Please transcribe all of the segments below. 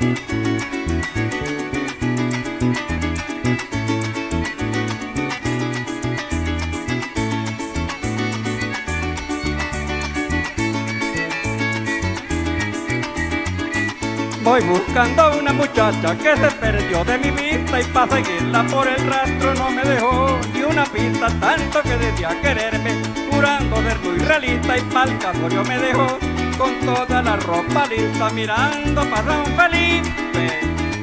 Voy buscando una muchacha que se perdió de mi vista y para seguirla por el rastro no me dejó ni una pista, tanto que decía quererme, jurando ser muy realista y pa'l casorio me dejó con toda la ropa lista mirando para San Felipe,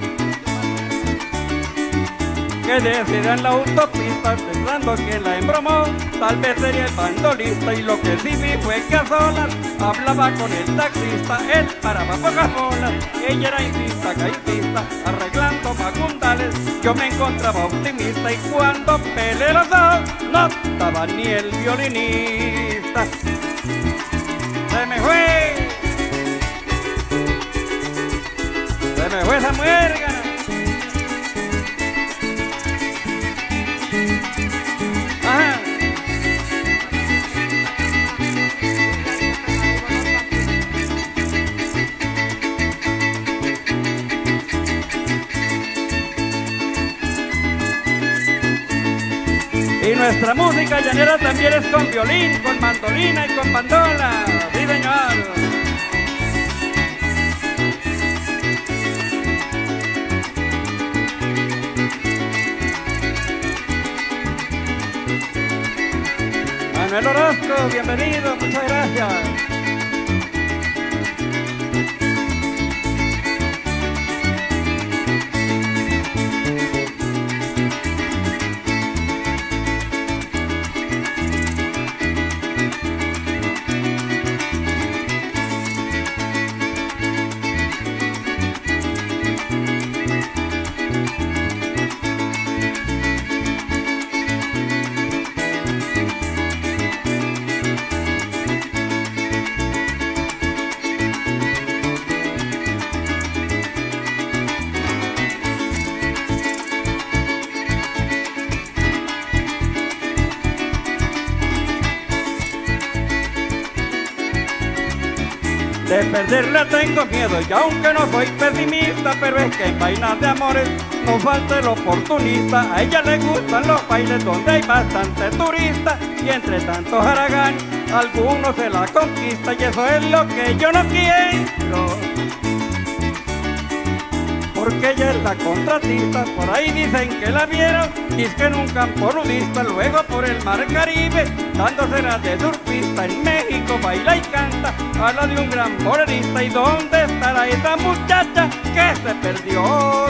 que decida en la autopista pensando que la embromó, tal vez sería el bandolista y lo que sí vi fue que a solas hablaba con el taxista, él paraba pocas bolas, ella era insista, caipista, arreglando macundales, yo me encontraba optimista y cuando peleé los dos no estaba ni el violinista. Se me fue esa muérgana. Ajá. Y nuestra música llanera también es con violín, con mandolina y con bandola. ¡Sí, señor! Manuel Orozco, bienvenido, muchas gracias. De perderla tengo miedo y aunque no soy pesimista, pero es que en vainas de amores no falta el oportunista. A ella le gustan los bailes donde hay bastante turista y entre tantos haragán alguno se la conquista y eso es lo que yo no quiero, porque ella es la contratista. Por ahí dicen que la vieron, dice en un campo nudista, luego por el mar Caribe, dándosela de surfista. En México baila y canta, habla de un gran morenista. ¿Y dónde estará esa muchacha que se perdió